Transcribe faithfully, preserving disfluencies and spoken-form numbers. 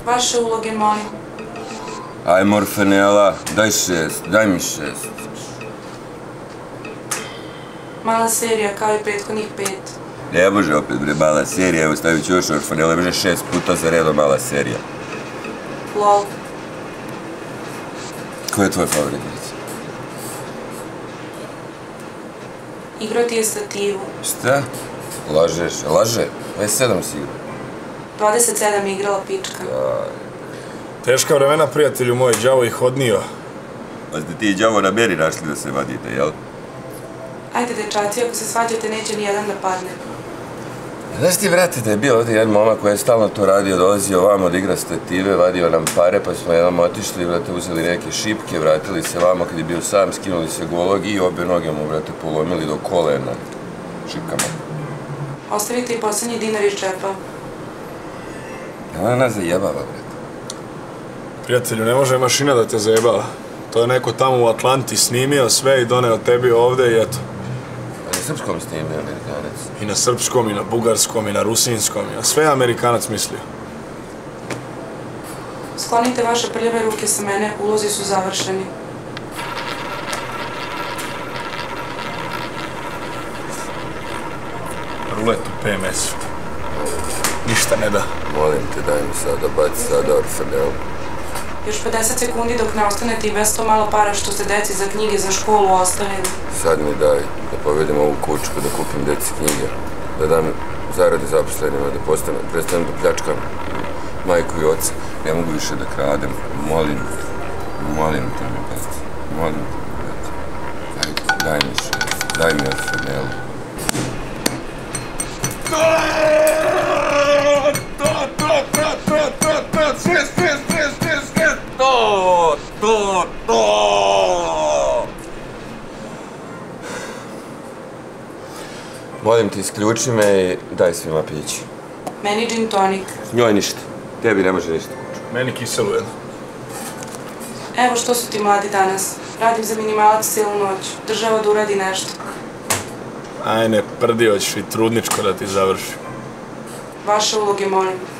Vaše uloge, molim. Aj, Morfanela, daj šest, daj mi šest. Mala serija, kao i prethodnih pet. Ne može opet, bre, mala serija, evo stavit ću još Orfanela, bre, šest puta za redom mala serija. Lol. Ko je tvoj favorit, djeci? Igrao ti je stativu. Šta? Lažeš, laže? dvadeset sedam si igrao. dvadeset sedam je igrala pička. Teška vremena, prijatelju moj, đavo ih odnio. Pa ste ti i đavo na beri našli da se vadite, jel? Ajde, dečaci, ako se svađate, neće ni jedan da padne. Znaš ti, vrate, da je bio ovdje jedan momak koji je stalno to radio, dolazio ovamo da igra stative, vadio nam pare, pa smo jednom otišli, vrate, uzeli neke šipke, vratili se vamo kad je bio sam, skinuli se golog i obe noge mu, vrate, polomili do kolena šipkama. Ostavite i poslednji dinar iz džepa. Ona nas zajebava, vrate. Prijatelju, ne može mašina da te zajebava. To je neko tamo u Atlanti snimio sve i doneo tebi ovde i eto. A na srpskom snimio Amerikanac. I na srpskom, i na bugarskom, i na rusinskom, i na sve je Amerikanac mislio. Sklonite vaše prljave ruke sa mene, ulozi su završeni. Rulet u P M S-u. Ništa ne da. Molim te, daj mi sada, baci sada Orfanel. Još pedeset sekundi dok ne ostanete i bez to malo para što ste deci za knjige za školu ostavili. Sad mi daj, da povedem ovu kućku, da kupim deci knjige, da dam zarade zaposlenima, da postanem, prestanem da pljačkam majku i oca. Ne mogu više da kradem, molim, molim te mi, brate, molim te mi, brate. Daj, daj mi šest, daj mi Orfanel. To, to, to! Molim te, isključi me i daj svima pići. Meni gin tonik. Njoj ništa. Tebi ne može ništa. Meni kiselu jedno. Evo što su ti mladi danas. Radim za minimalac cijelu noć. Država da uradi nešto. Aj ne prdi, hoćeš i trudničko da ti završi. Vaše uloge, molim.